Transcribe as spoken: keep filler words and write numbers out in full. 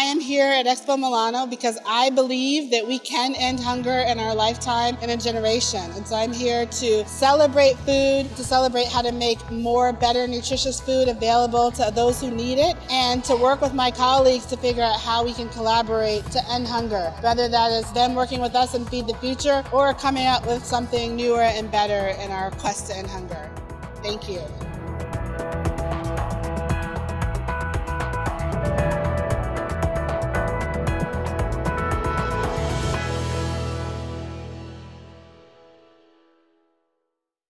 am here at Expo Milano because I believe that we can end hunger in our lifetime in a generation. And so I'm here to celebrate food, to celebrate how to make more better nutritious food available to those who need it, and to work with my colleagues to figure out how we can collaborate to end hunger, whether that is them working with us in Feed the Future or coming up with something newer and better in our quest to end hunger. Thank you.